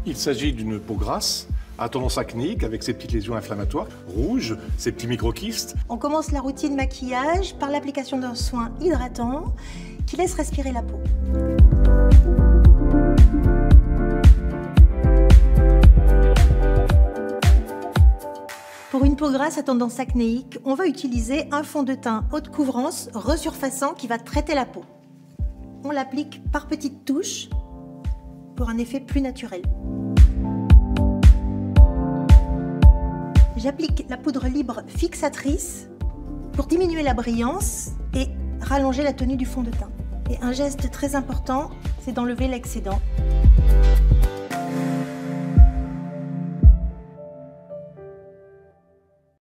Il s'agit d'une peau grasse, à tendance acnéique, avec ses petites lésions inflammatoires, rouges, ses petits microkystes. On commence la routine maquillage par l'application d'un soin hydratant qui laisse respirer la peau. Pour une peau grasse à tendance acnéique, on va utiliser un fond de teint haute couvrance resurfaçant qui va traiter la peau. On l'applique par petites touches pour un effet plus naturel. J'applique la poudre libre fixatrice pour diminuer la brillance et rallonger la tenue du fond de teint. Et un geste très important, c'est d'enlever l'excédent.